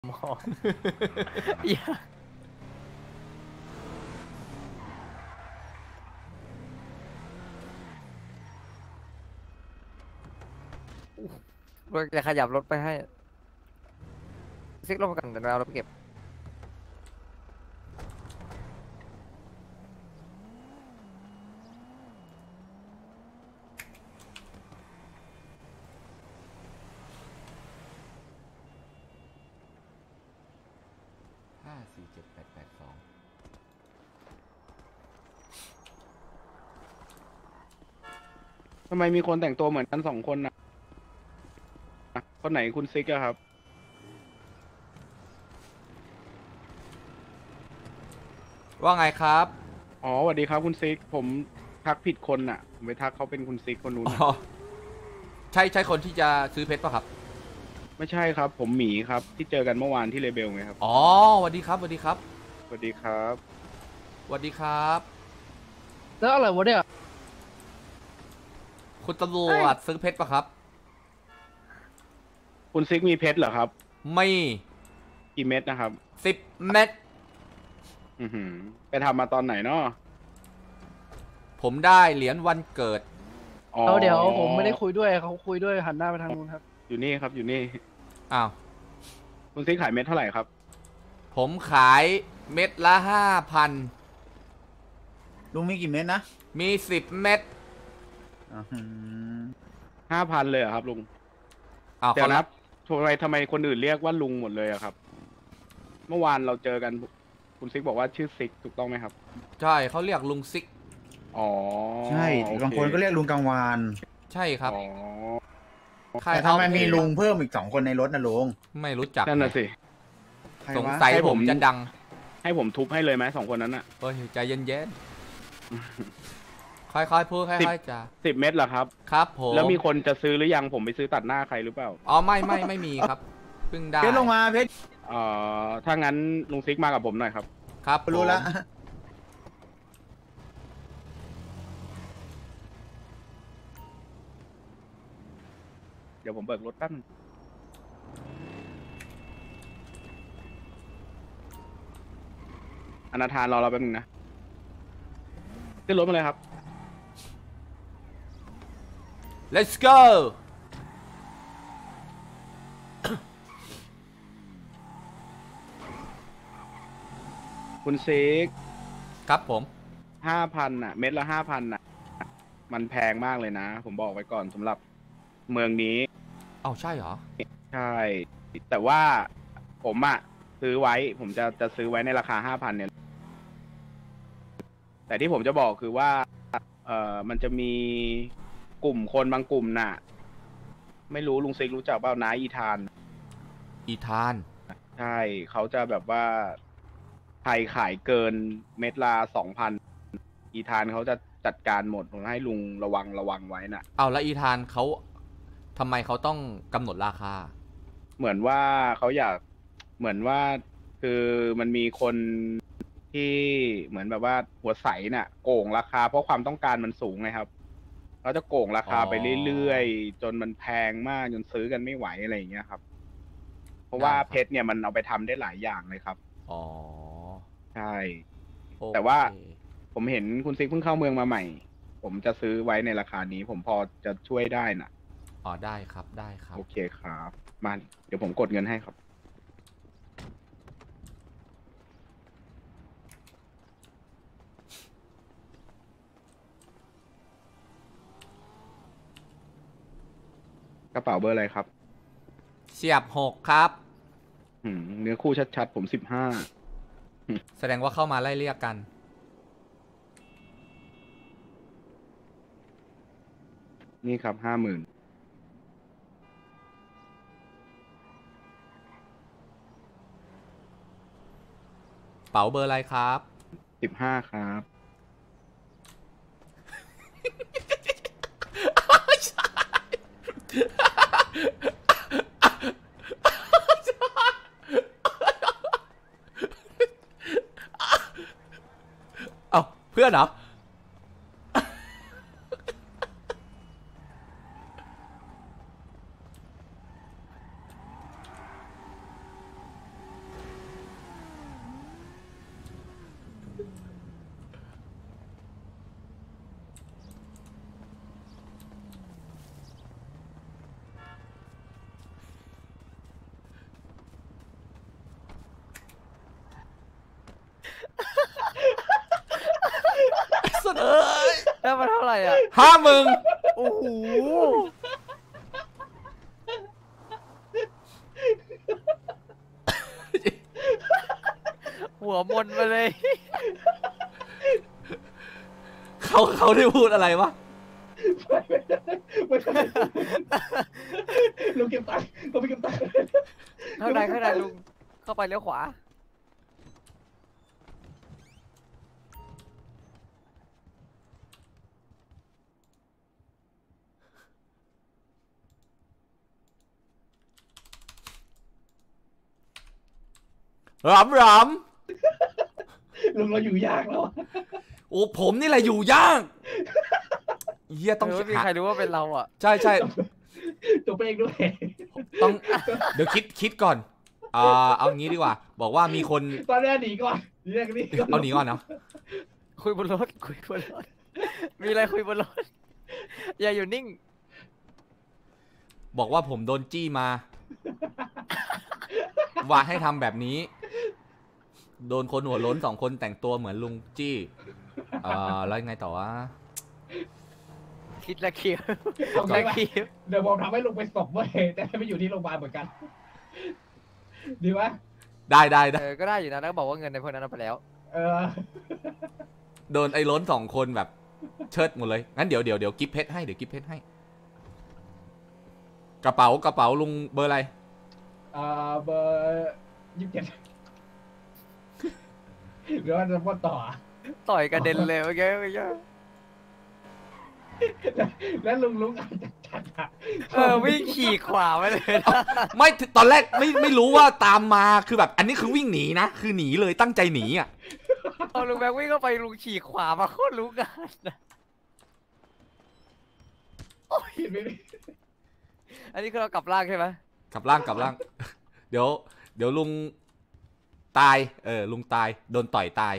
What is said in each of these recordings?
มองอย่าจะขยับรถไปให้ซิกลงมากันเดี๋ยวเราไปเก็บ 547882 ทำไมมีคนแต่งตัวเหมือนกันสองคนนะคนไหนคุณซิกอะครับว่าไงครับอ๋อสวัสดีครับคุณซิกผมทักผิดคนน่ะผมไปทักเขาเป็นคุณซิกคนนู้นอ๋อน่ะใช่คนที่จะซื้อเพชรป่ะครับไม่ใช่ครับ ผมหมีครับที่เจอกันเมื่อวานที่เลเบลไงครับอ๋อสวัสดีครับสวัสดีครับสวัสดีครับสวัสดีครับแล้วอะไรวะเนี่ยคุณตำรวจซื้อเพชรป่ะครับคุณซิกมีเพชรเหรอครับไม่กี่เม็ดนะครับ 10 เม็ดอือหือไปทำมาตอนไหนเนาะผมได้เหรียญวันเกิดอ๋อเดี๋ยวผมไม่ได้คุยด้วยเขาคุยด้วยหันหน้าไปทางนู้นครับอยู่นี่ครับอยู่นี่อ้าวคุณซิกขายเม็ดเท่าไหร่ครับผมขายเม็ดละ 5,000 ลุงมีกี่เม็ดนะมี10 เม็ดอื้อหือ 5,000เลยเหรอครับลุงอ้าวเดี๋ยวเขานะรับทำไมคนอื่นเรียกว่าลุงหมดเลยอะครับ เมื่อวานเราเจอกันคุณซิกบอกว่าชื่อซิกถูกต้องไหมครับใช่เขาเรียกลุงซิกอ๋อใช่โอเบางคนก็เรียกลุงกลางวานใช่ครับอ๋อใครแต่เขาทำไมมีลุงเพิ่มอีก2 คนในรถนะลุงไม่รู้จักนั่นน่ะสิใครสงวะสัยให้ผผมมจะดังให้ผมทุบให้เลยไหม2 คนนั้นอะเฮ้ยใจเย็นๆ ค่อยๆพูดค่อยๆจ้า 10 เม็ดเหรอครับครับผมแล้วมีคนจะซื้อหรือยังผมไปซื้อตัดหน้าใครหรือเปล่าอ๋อไม่มีครับเพิ่งได้เพชรลงมาเพชรถ้างั้นลุงซิกมากับผมหน่อยครับครับรู้ละผมเดี๋ยวผมเบิกรถแป๊บนึงอนาธานรอเราแป๊บนึงนะขึ้นรถมาเลยครับ let's go คุณซิกครับผม 5,000น่ะ เม็ดละ5,000น่ะ มันแพงมากเลยนะ ผมบอกไว้ก่อนสำหรับเมืองนี้เอ้าใช่เหรอใช่ แต่ว่าผมอะซื้อไว้ ผมจะซื้อไว้ในราคา 5,000 เนี่ย แต่ที่ผมจะบอกคือว่า มันจะมีกลุ่มคนบางกลุ่มน่ะ ไม่รู้ลุงซิกรู้จักเปล่านะอีธานอีธานใช่ เขาจะแบบว่าใครขายเกินเม็ดละ2,000 อีธานเขาจะจัดการหมด ผมให้ลุงระวังไว้น่ะเอาแล้วอีธานเขาทำไมเขาต้องกำหนดราคาเหมือนว่าเขาอยากเหมือนว่าคือมันมีคนที่เหมือนแบบว่าหัวใสน่ะโก่งราคาเพราะความต้องการมันสูงไงครับเขาจะโก่งราคาไปเรื่อยๆจนมันแพงมากจนซื้อกันไม่ไหวอะไรอย่างเงี้ยครับ เพราะว่าได้ครับเพชรเนี่ยมันเอาไปทำได้หลายอย่างเลยครับอ๋อใช่โอเคแต่ว่า ผมเห็นคุณซิกเพิ่งเข้าเมืองมาใหม่ ผมจะซื้อไว้ในราคานี้ ผมพอจะช่วยได้น่ะอ๋อได้ครับได้ครับโอเคครับมาเดี๋ยวผมกดเงินให้ครับ กระเป๋าเบอร์อะไรครับเสียบ6ครับเนื้อคู่ชัดๆ ผม15 แสดงว่าเข้ามาไล่เรียกกันนี่ครับ50,000 เป๋าเบอร์อะไรครับ 15ครับเอ้าเพื่อนเหรอไหร่อ่ะ 50,000 โอ้โหหัวมนมาเลยเขาได้พูดอะไรวะไม่ได้ลุงเก็บตังค์ก็ไปเก็บตังค์ข้างในลุงเข้าไปเลี้ยวขวาหลำลุงเราอยู่ยากแล้วโอ้ผมนี่แหละอยู่ยากเฮียต้องไม่มีใครรู้ว่าเป็นเราอ่ะใช่ตัวเองด้วยต้องเดี๋ยวคิดก่อนเอางี้ดีกว่า บอกว่ามีคนตอนแรกหนีก่อนหนีก่อนเอาหนีก่อนเนาะคุยบนรถมีอะไรคุยบนรถอย่าอยู่นิ่งบอกว่าผมโดนจี้มา ว่าให้ทำแบบนี้ โดนคนหัวโล้น2 คนแต่งตัวเหมือนลุงจี้แล้วยังไงต่อวะคิดและคิดเอาและไงวะคิดเดี๋ยวผมทำให้ลุงไปศพเว้ยแต่ให้ไปอยู่ที่โรงพยาบาลเหมือนกัน ดีไหมได้ก็ได้อยู่นะแล้วก็บอกว่าเงินในพวกนั้นเอาไปแล้วเออโดนไอ้โล้น2 คนแบบเชิดหมดเลยงั้นเดี๋ยวกิฟเพชรให้กระเป๋าลุงเบอร์อะไรเบอร์27หรือว่าจะพูดต่อต่อยกระเด็นเลยเมื่อกี้แล้วลุงอาจจะจัดอะวิ่งขี่ขวาไปเลยนะไม่ตอนแรกไม่รู้ว่าตามมาคือแบบอันนี้คือวิ่งหนีนะคือหนีเลยตั้งใจหนีอ่ะเอาลุงแบงค์วิ่งเข้าไปลุงขี่ขวามาโคตรรู้งานนะเห็นไหมอันนี้คือเรากลับล่างใช่ไหมกลับล่าง เดี๋ยวลุงตายลุงตายโดนต่อยตาย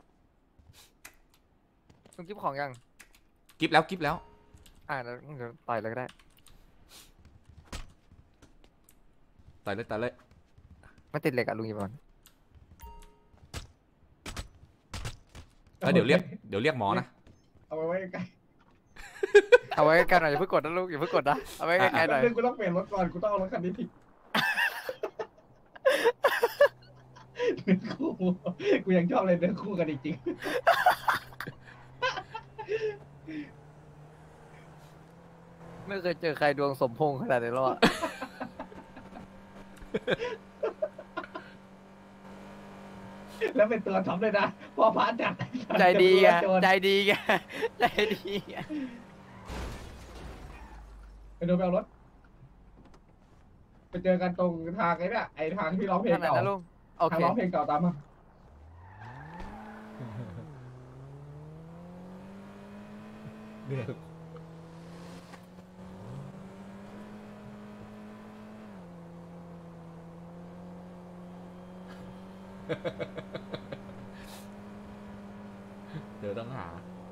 ลุงกิ๊บของยังกิฟแล้วเดี๋ยวต่อยเลยก็ได้ต่อยเลยไม่ติดเหล็กอะลุงหยิบก่อนเดี๋ยวเรียกหมอนะเอาไว้ใกล้เอาไว้ใกล้ๆหน่อยอย่าเพิ่งกดนะลูกอย่าเพิ่งกดนะเอาไว้ใกล้ๆหน่อยเรื่องกูต้องเปลี่ยนรถก่อนกูต้องเอารถคันนี้ทิ้งเนื้อคู่กูยังชอบเลยเนื้อคู่กันจริงไม่เคยเจอใครดวงสมพงษ์ขนาดนี้แล้วอะๆแล้วเป็นตัวท็อปเลยนะพอพาจัดใจดีไงโจรใจดีไงใจดีไงไปดูไปเอารถไปเจอกันตรงทางไอ้เนี่ยไอ้ทางที่ร้องเพลงขนาดเก่านั้นลุงโอทางเคร้องเพลงเก่าตามมาเดี๋ยวต้องหา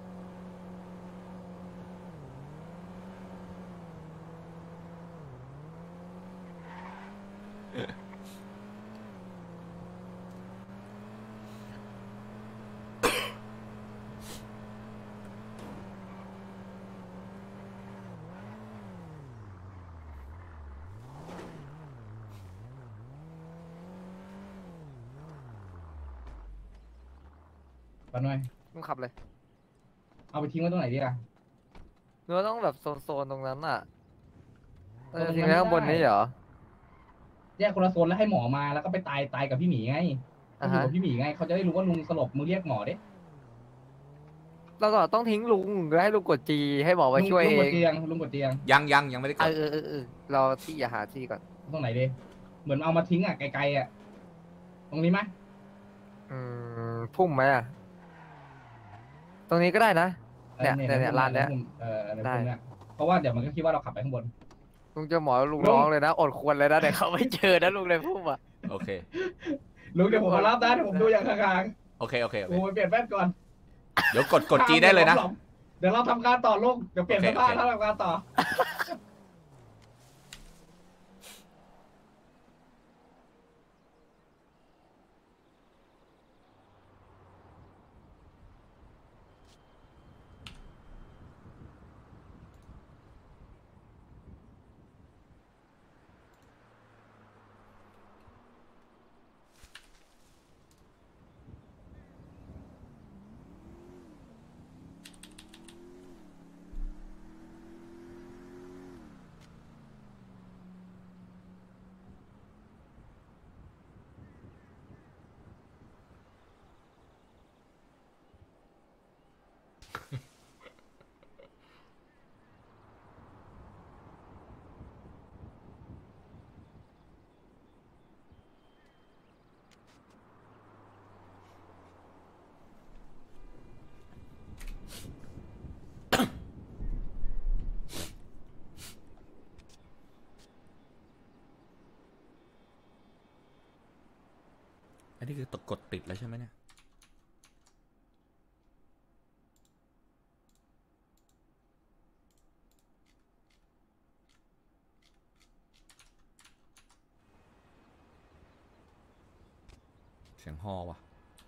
ปะหน่อยลุงขับเลยเอาไปทิ้งไว้ตรงไหนดีอ่ะหนูว่าต้องแบบโซนตรงนั้นอ่ะตรงนั้นทิ้งไว้ข้างบนนี้เหรอแยกคนละโซนแล้วให้หมอมาแล้วก็ไปตายกับพี่หมีไงก็อ่าอยู่ฮะกับพี่หมีไงเขาจะได้รู้ว่าลุงสลบมึงเรียกหมอดิเราก็ต้องทิ้งลุงหรือให้ลุงกดจีให้หมอมาช่วยลุเองกดงเตียงลุงกดเตียงยังไม่ได้กดเราที่อย่าหาที่ก่อนตรงไหนดิเหมือนเอามาทิ้งอ่ะไกลๆอ่ะตรงนี้ไหมพุ่มไหมอ่ะ ตรงนี้ก็ได้นะ เนี่ยร้านเนี้ยในได้พุ่มเนี่ยเพราะว่าเดี๋ยวมันก็คิดว่าเราขับไปข้างบนลุงเจอหมอลุงร้องเลยนะอดควรเลยนะเดี๋ยวเขาไม่เจอนะลุงเลยพุ่มอ่ะโอเคลุงเดี๋ยวผมมารับนะเดี๋ยวผมดูอย่างห่างโอเคๆผมไปเปลี่ยนแว่นก่อนเดี๋ยวกดจีได้เลยนะเดี๋ยวเราทำการต่อลุงเดี๋ยวเปลี่ยนเสื้อผ้าโอเคแล้วทำการต่อโอันนี้คือตกกดติดแล้วใช่ไหมเนี่ยเสียงฮอว่ะ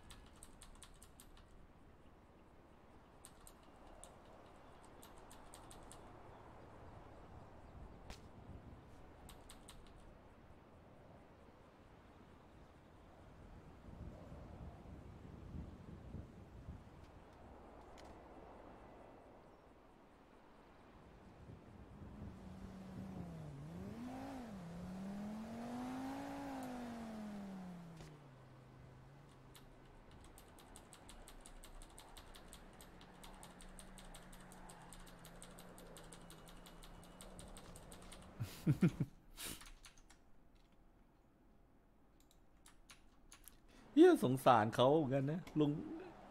เฮียสงสารเขาเหมือนกันนะลุง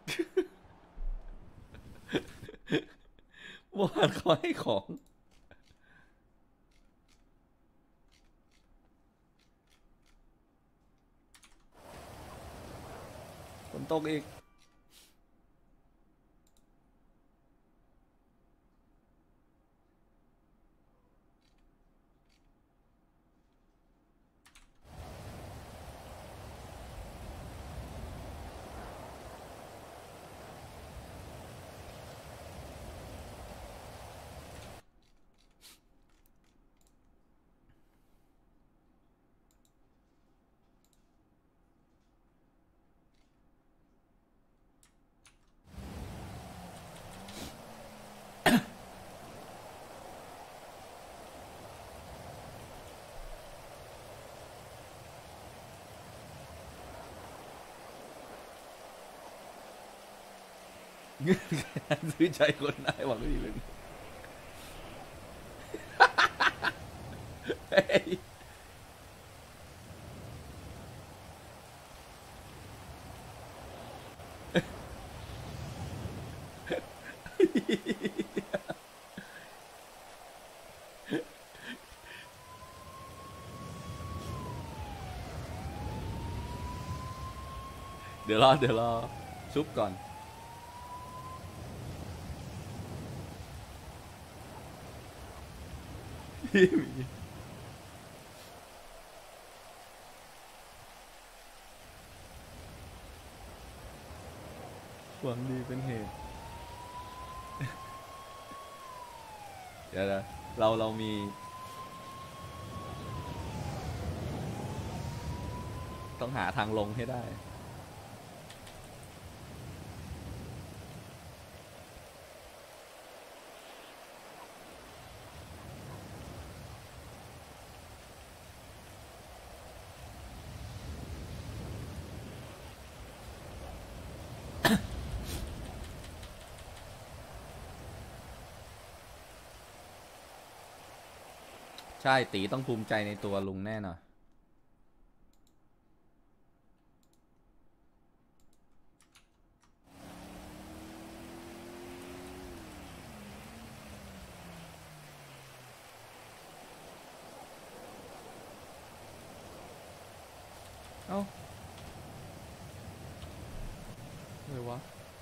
ว่าเขาให้ของฝนตกอีก ซื้อใจคนได้หวังดีเลยเฮ้ยเดี๋ยวรอชุบก่อนพี่มีหวังดีเป็นเหตุ เดี๋ยวนะเรามี ต้องหาทางลงให้ได้ ใช่ตีต้องภูมิใจในตัวลุงแน่นอนเอ้าอะไรวะ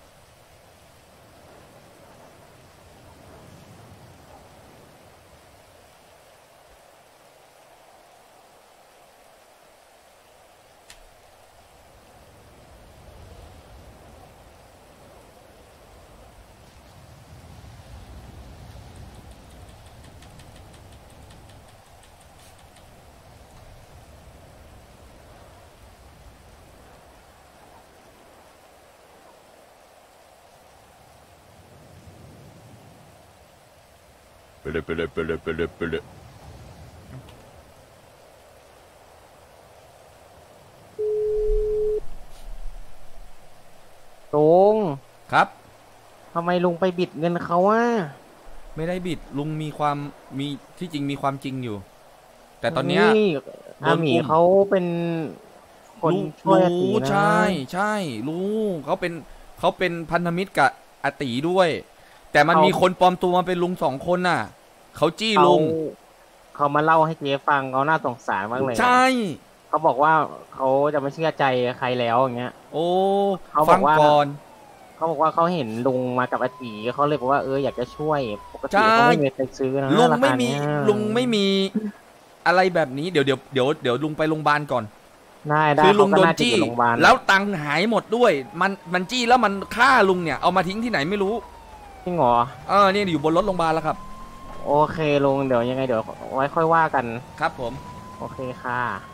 ไปเลยลุงครับททำไมลุงไปบิดเงินเขาอ่ะไม่ได้บิดลุงมีที่จริงมีความจริงอยู่ แต่ตอนเนี้ยฮ้อาหมีโดนอุ้มเขาเป็นคนรู้ช่วยอาตีนะใช่รู้เขาเป็นพันธมิตรกับอาตีด้วย แต่มันมีคนปลอมตัวมาเป็นลุง2 คนน่ะเขาจี้ลุงเขามาเล่าให้เจ๊ฟังเขาน่าสงสารมากเลยใช่เขาบอกว่าเขาจะไม่เชื่อใจใครแล้วอย่างเงี้ยโอ้เขาบฟัอง กว่าก่อนเขาบอกว่าเขาเห็นลุงมากับอาตีเขาเลยบอกว่าอยากจะช่วยปกใช่ติเขาไม่มีใครซื้อนะลุงราไม่คามีเนี้ยลุงไม่มีอะไรแบบนี้เดี๋ยวลุงไปโรงพยาบาลก่อนได้คือลุงเขาโดก็นน่าจะจี้อยู่โรงพยาบาลแล้วตังค์หายหมดด้วย มันจี้แล้วมันฆ่าลุงเนี่ยเอามาทิ้งที่ไหนไม่รู้จริงเหรอนี่อยู่บนรถโรงพยาบาลแล้วครับโอเคลุงเดี๋ยวยังไงเดี๋ยวไว้ค่อยว่ากันครับผมโอเคค่ะ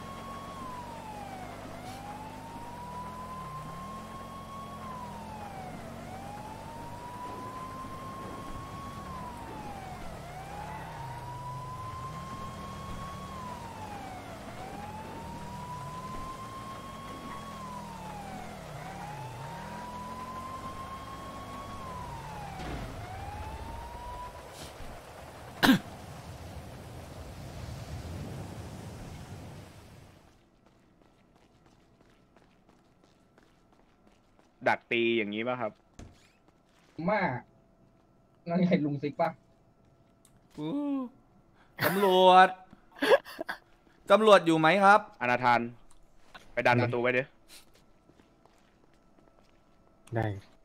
ดักตีอย่างนี้ป่ะครับมานั่นไงลุงซิกปะอู้ตำรวจ ตำรวจอยู่ไหมครับอนาธานไปดันประตูไว้ดิได้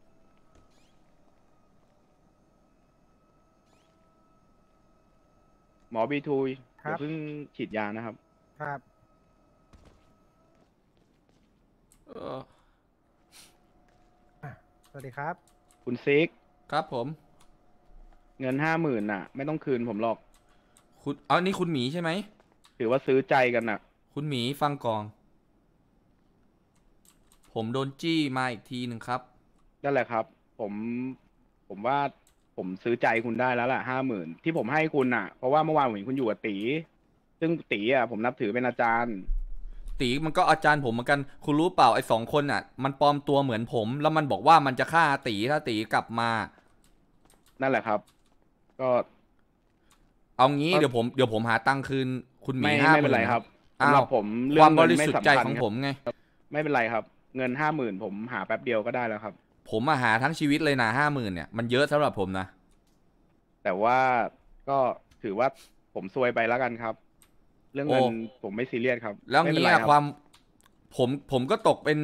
หมอบีทูอครัย่าบเพิ่งฉีดยานะครับครับ สวัสดีครับคุณซิกครับผมเงิน50,000น่ะ ไม่ต้องคืนผมหรอกนี่คุณหมีใช่ไหมถือว่าซื้อใจกันน่ะคุณหมีฟังก่อนผมโดนจี้มาอีกทีหนึ่งครับนั่นแหละครับ ผมว่าผมซื้อใจคุณได้แล้วล่ะ50,000ที่ผมให้คุณน่ะ เพราะว่าเมื่อวานผมเห็นคุณอยู่กับตีซึ่งตีอ่ะผมนับถือเป็นอาจารย์ตีมันก็อาจารย์ผมเหมือนกัน คุณรู้เปล่าไอ้2 คนน่ะ มันปลอมตัวเหมือนผม แล้วมันบอกว่ามันจะฆ่าตีถ้าตีกลับมานั่นแหละครับ ก็เอางี้เดี๋ยวผมหาตังค์คืนคุณหมีไม่เป็นไรครับอ้าสำหรัวบผมคเรื่อวาง มบเงินริไม่สุทธิ์สำใจคัญของคผรับมไงไม่เป็นไรครับ เงิน50,000ผมหาแป๊บเดียวก็ได้แล้วครับผมมาหาทั้งชีวิตเลยนะ50,000เนี่ยมันเยอะสำหรับผมนะแต่ว่าก็ถือว่าผมซวยไปแล้วกันครับ เรื่องเงินโอ้ผมไม่ซีเรียสครับแล้วไม่เป็นงี้ไรอะครับความผมก็ตกเป็น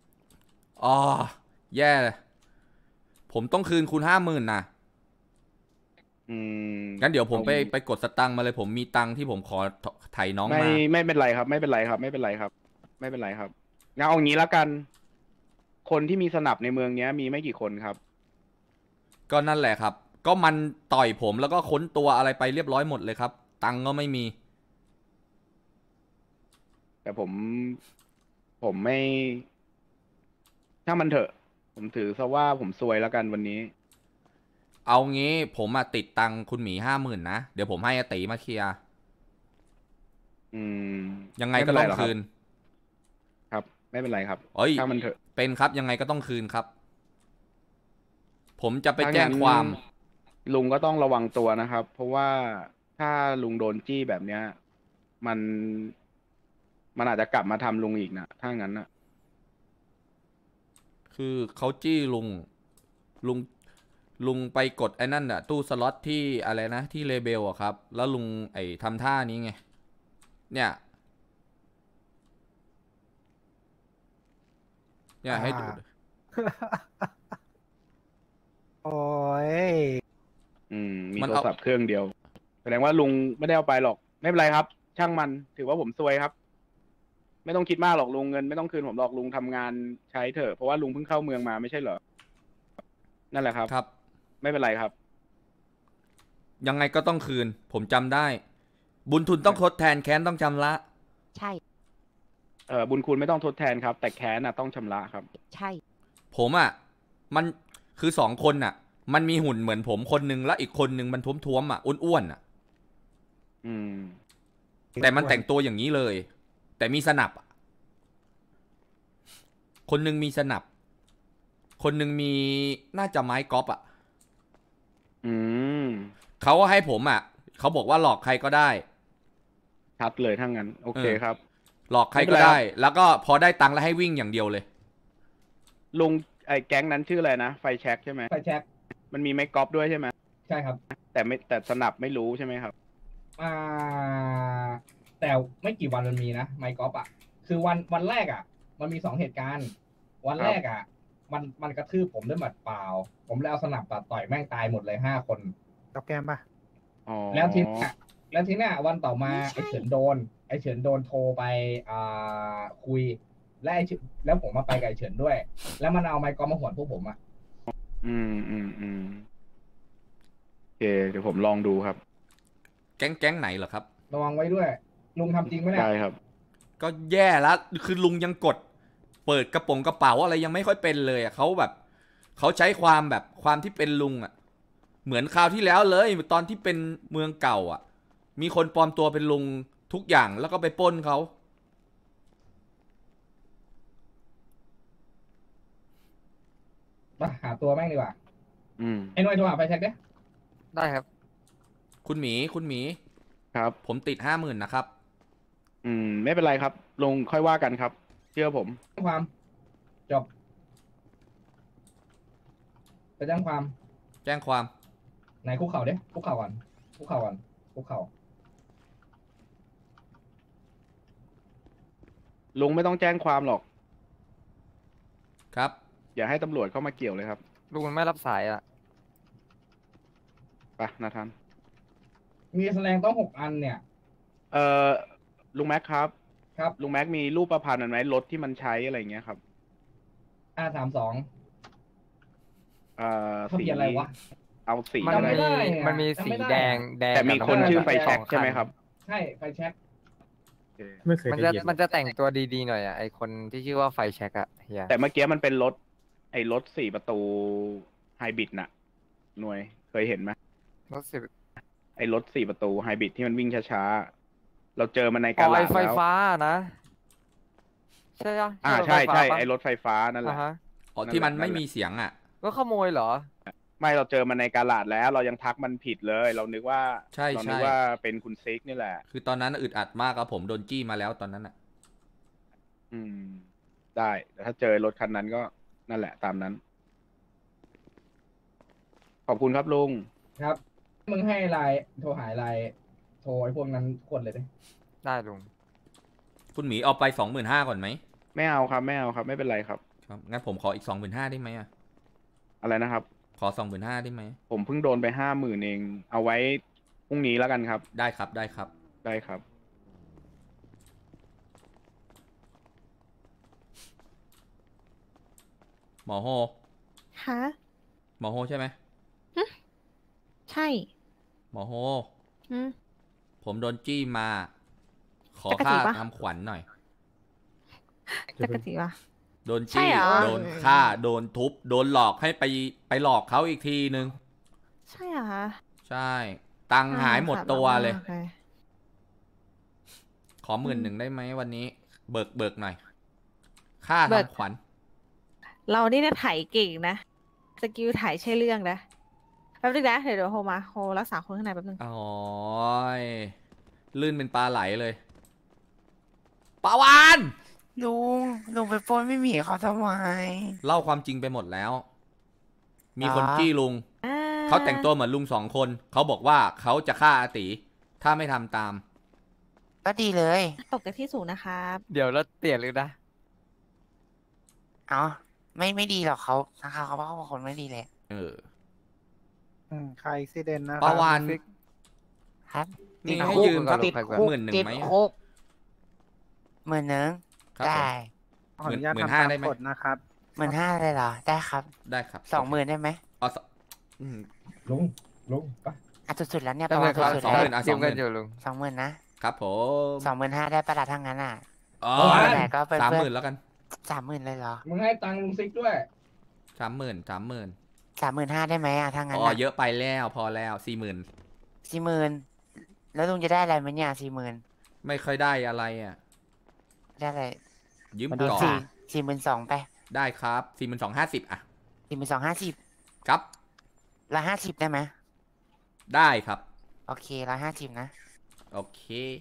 แย่เลยผมต้องคืนคุณ50,000นะอืมงั้นเดี๋ยวผมไปกดสตังค์มาเลย ผมมีตังค์ที่ผมขอไถ่น้องไม่มาไม่เป็นไรครับ ไม่เป็นไรครับ ไม่เป็นไรครับ ไม่เป็นไรครับงั้นเอางี้แล้วกัน คนที่มีสนับในเมืองเนี้ย มีไม่กี่คนครับก็นั่นแหละครับ ก็มันต่อยผมแล้วก็ค้นตัวอะไรไปเรียบร้อยหมดเลยครับ ตังค์ก็ไม่มีแต่ผมไม่ถ้ามันเถอะ ผมถือซะว่าผมซวยแล้วกันวันนี้เอางี้ผมมาติดตังค์คุณหมี50,000นะเดี๋ยวผมให้อาตีมาเคลียร์อืมยังไงก็ต้องม่เป็คืนนไรหรอกครับ ไม่เป็นไรครับเอ้ยถ้ามันเถอะเป็นครับยังไงก็ต้องคืนครับ ผมจะไปถ้าแจ้งงั้นความลุงก็ต้องระวังตัวนะครับ เพราะว่าถ้าลุงโดนจี้แบบเนี้ย มันอาจจะกลับมาทำลุงอีกนะถ้างั้นนะคือเขาจี้ลุงไปกดไอ้นั่นอะตู้สล็อตที่อะไรนะที่เลเบลอะครับ แล้วลุงทำท่านี้ไง เนี่ยให้ดูโอ้ยมีมันโทเอารศัพท์เครื่องเดียว แสดงว่าลุงไม่ได้เอาไปหรอก ไม่เป็นไรครับ ช่างมัน ถือว่าผมซวยครับ ไม่ต้องคิดมากหรอกลุงเงินไม่ต้องคืนผมหรอกลุงทำงานใช้เถอะเพราะว่าลุงเพิ่งเข้าเมืองมาไม่ใช่เหรอ นั่นแหละครับครับไม่เป็นไรครับยังไงก็ต้องคืน ผมจำได้ บุญทุนต้องทดแทนแค้นต้องชำระใช่บุญคุณไม่ต้องทดแทนครับ แต่แค้นน่ะต้องชำระครับใช่ผมอะมันคือ2 คนอะมันมีหุ่นเหมือนผมคนนึงแล้วอีกคนนึงมันท้วมๆอะอ้วนๆอะอืมแต่มันแต่งตัวอย่างนี้เลย แต่มีสนับอะคนนึงมีสนับ คนนึงมีน่าจะไม้กอล์ฟอะอืมเขาก็ให้ผมอ่ะเขาบอกว่าหลอกใครก็ได้ชัดเลยทั้งนั้น โอเคครับหลอกใครก็ได้ แล้วก็พอได้ตังค์แล้วให้วิ่งอย่างเดียวเลยลุงไอ้แก๊งนั้นชื่ออะไรนะไฟแช็กใช่ไหมไฟแช็กมันมีไม้กอล์ฟด้วยใช่ไหมใช่ครับแต่สนับไม่รู้ใช่ไหมครับอ่าแต่ไม่กี่วันมันมีนะไมค์กอล์ฟอ่ะคือวันแรกอ่ะ มันมี2 เหตุการณ์ วันแรกอ่ะ มันกระทืบผมด้วยหมัดเปล่า ผมเลยเอาสนับต่อยแม่งตายหมดเลย5 คนกับแก้มป่ะอ๋อแล้วทีเนี้ยวันต่อมาไอ้เฉินโดนโทรไปคุย และแล้วผมมาไปกับไอ้เฉินด้วย แล้วมันเอาไมค์กอล์ฟมาหวนพวกผมอ่ะอืมโอเค เดี๋ยวผมลองดูครับแก๊งไหนเหรอครับระวังไว้ด้วย ลุงทำจริงไหมเนี่ยได้ครับก็แย่แล้วคือลุงยังกด เปิดกระเป๋าอะไรยังไม่ค่อยเป็นเลยอะเขาแบบเขาใช้ความที่เป็นลุงอ่ะเหมือนคราวที่แล้วเลยตอนที่เป็นเมืองเก่าอ่ะ มีคนปลอมตัวเป็นลุงทุกอย่างแล้วก็ไปปล้นเขามาหาตัวแม่งดีกว่าอืมไอ้หน่วยโทรหาไฟแช็กดิได้ครับคุณหมีครับผมติด50,000นะครับไม่เป็นไรครับลุงค่อยว่ากันครับ เชื่อผมแจ้งความจบไปแจ้งความแจ้งความไหนคุกเข่าดิคุกเข่าก่อนคุกเข่าก่อนคุกเข่าลุงไม่ต้องแจ้งความหรอกครับอย่าให้ตำรวจเข้ามาเกี่ยวเลยครับลุงมันไม่รับสายอ่ะไปนาทันมีแสดงต้อง6 อันเนี่ยลุงแม็กครับครับลุงแม็กมีรูปประพันธ์อันไหมรถที่มันใช้อะไรเงี้ยครับ R32 ทะสีเบียนอะไรวะเอาสีมันอะไรจำไม่ได้มันมีจำสีไม่ได้แดงแต่มีคนชื่อไฟกับแช็กน้ำเงินใช่ไหมครับใช่ไฟแช็กโอเคไม่เคยมันจะแต่งตัวดีๆหน่อยอ่ะไอคนที่ชื่อว่าไฟแช็กอ่ะเฮียแต่เมื่อกี้มันเป็นรถ รถ4 ประตูไฮบริดน่ะ หน่วยเคยเห็นไหมรู้สึกรถ4 ประตูไฮบริดที่มันวิ่งช้าๆ เราเจอมันในอ๋กาอลาไอดไฟแล้วฟ้านะ ใช่ปะใช่รถไฟฟ้าใช่ปะรถไฟฟ้านั่นแหอ่าละฮะอ๋อที่มันไม่มีเสียงอ่ะก็ขโมยเหรอไม่เราเจอมันในกาลาดแล้ว เรายังทักมันผิดเลย เรานึกว่าใช่เรานึกใช่ว่าเป็นคุณซิกนี่แหละคือตอนนั้นอึดอัดมากครับผมโดนจี้มาแล้วตอนนั้นอ่ะได้แต่ถ้าเจอรถคันนั้นก็นั่นแหละตามนั้น ขอบคุณครับลุงครับ มึงให้ไลน์โทรหายไลน์โทรไอ้พวกนั้นคนเลยดิได้ลุงคุณหมีเอาไป25,000ก่อนไหมไม่เอาครับ ไม่เอาครับ ไม่เป็นไรครับครับงั้นผมขออีก25,000ได้ไหมอ่ะอะไรนะครับขอ25,000ได้ไหมผมเพิ่งโดนไป50,000เอง เอาไว้พรุ่งนี้แล้วกันครับได้ครับได้ครับได้ครับหมอโฮฮะหมอโฮใช่ไหมใช่หมอโฮอืมผมโดนจี้มา ขอจักรจีค่าปะทำขวัญหน่อยจักรจีวะโดนใช่จี้เหรอโดนฆ่าโดนทุบโดนหลอกให้ไปหลอกเขาอีกทีนึงใช่เหรอคะใช่ ตังค์หายหมดตัวเลยโอคขอ10,000ได้ไหมวันนี้ เบิกหน่อย ค่าเบิกทำขวัญเรานี่นะถ่ายเก่งนะ สกิลถ่ายใช่เรื่องนะ แป๊บนึงนะ เดี๋ยวโฮมาโฮรักษาคนข้างในแป๊บนึงอ๋อยลื่นเป็นปลาไหลเลยปลาวานลุงไปปล้นไม่มีเขาทำไมเล่าความจริงไปหมดแล้ว มีคนอ๋อจี้ลุง เขาแต่งตัวเหมือนลุง2 คน เขาบอกว่าเขาจะฆ่าอาติ ถ้าไม่ทำตามก็ดีเลยตกจากที่สูงนะครับเดี๋ยวเราเตี่ยเลยนะเอาไม่ดีหรอกเขาเขาเป็นคนไม่ดีเลยเออใครซีเดนนะปลาวานครับนี่ติดให้คุกยืมเหรอติดครับคุก10,000ไหมคุก10,000 ครับได้ผม 15,000ได้ไหมนะครับ 15,000เลยเหรอ ได้ครับได้ครับ 20,000ได้ไหมเอาอืมลุงไปอ่ะสุดๆแล้วเนี่ยได้ประไหมมาณครับสุดๆสองแล้วหมื่นอ่ะยืมกันอยู่ลุง 20,000นะครับผม 25,000ได้ประหลาดทั้งนั้นอ่ะอ๋อแต่ก็เป็น 30,000แล้วกัน 30,000เลยเหรอมึงให้ตังค์ลุงซิกด้วย 30,000 35,000ได้ไหมอ่ะทั้งนั้นอ๋ออ่ะเยอะไปแล้วพอแล้ว40,000 40,000แล้วลุงจะได้อะไรไหมเนี่ย40,000 ไม่ค่อยได้อะไรอ่ะได้อะไรยืมมาดูก่อน 42,000ไปได้ครับ42,50อ่ะ 42,50 ครับ 150ได้ไหมได้ครับโอเค150นะโอเค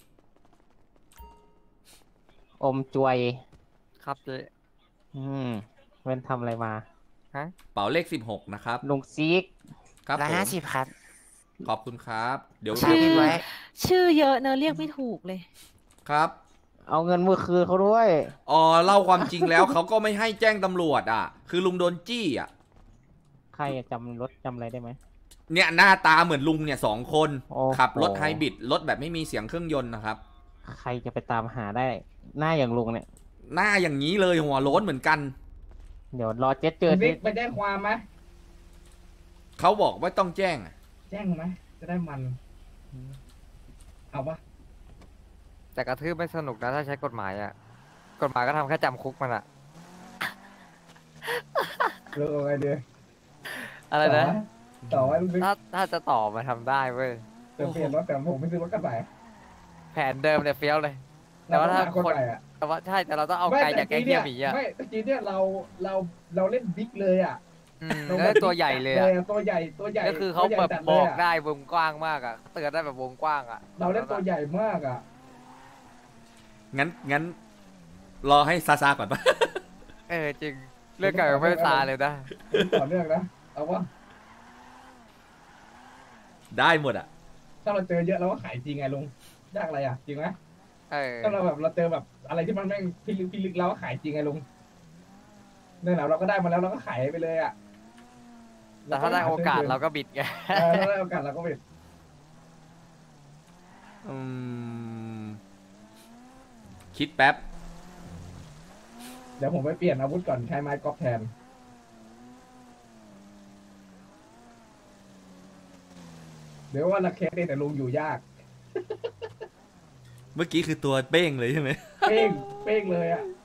อมจวยครับเจ๊เว้นทำอะไรมาฮะเป๋าเลข16นะครับลุงซีกครับผม 150ครับขอบคุณครับ เดี๋ยวชื่อชื่อไว้ชื่อเยอะเนอะเรียกไม่ถูกเลยครับเอาเงินมือคืนเขาด้วยอ๋อเล่าความจริงแล้ว เขาก็ไม่ให้แจ้งตำรวจอ่ะ คือลุงโดนจี้อ่ะใครอะจำรถจำอะไรได้ไหมเนี่ยหน้าตาเหมือนลุงเนี่ย2 คนโอ้โหขับรถไฮบริดรถแบบไม่มีเสียงเครื่องยนต์นะครับใครจะไปตามหาได้ หน้าอย่างลุงเนี่ยหน้าอย่างนี้เลยหัวโล้นเหมือนกันเดี๋ยวรอเจ๊เจอคุณบิ๊ที่กไปแจ้งความไหมเขาบอกว่าต้องแจ้งอะแจ้งไหมจะได้มัน เอาปะแต่กระทืบไม่สนุกนะถ้าใช้กฎหมายอ่ะกฎหมายก็ทำแค่จำคุกมันอ่ะเรื่องอะไรดีอะไรนะต่อไว้ลูกบิ๊กถ้าจะต่อมาทำได้เว้ยจะเปลี่ยนรถแต่ผมไม่ซื้อรถกระบะแผนเดิมเนี่ยเฟี้ยวเลย แต่ว่าถ้าเรต้องหคนคนใหม่อะแต่ว่าใช่แต่เราต้องเอาไกลจากแกงเฮียหมีอ่ะไม่ตะกี้เนี่ยเราเล่นบิ๊กเลยอ่ะแล้วตัวใหญ่เลยอ่ะตัวใหญ่ตัวใหญ่ก็คือเขาตัวใหญ่แบบจัลบยอกอะได้วงกว้างมากอ่ะเตือนได้แบบวงกว้างอ่ะเราเล่นตัวใหญ่มากอ่ะงั้นรอให้ซาก่อนปะเออจริงเรื่องเก่ายังไม่ซาเลยนะต่อเนื่องนะเอาว่าได้หมดอ่ะถ้าเราเจอเยอะเราก็ขายจริงไงลุงยากอะไรอ่ะจริงไหมเออถ้าเราแบบเราเจอแบบอะไรที่มันแม่งพิลึกเราก็ขายจริงไงลุงเนี่ยแหละเราก็ได้มาแล้วเราก็ขายไปเลยอ่ะแต่ถ้าได้โอกาสเราก็บิดไงถ้าได้โอกาสเราก็ไปอืม คิดแป๊บเดี๋ยวผมไปเปลี่ยนอาวุธก่อนใช้ไม้กอล์ฟแทนเดี๋ยวว่าละเคสเนี่ยแต่ลุงอยู่ยากเมื่อกี้คือตัวเป้งเลยใช่ไหมเป้งเลยอ่ะ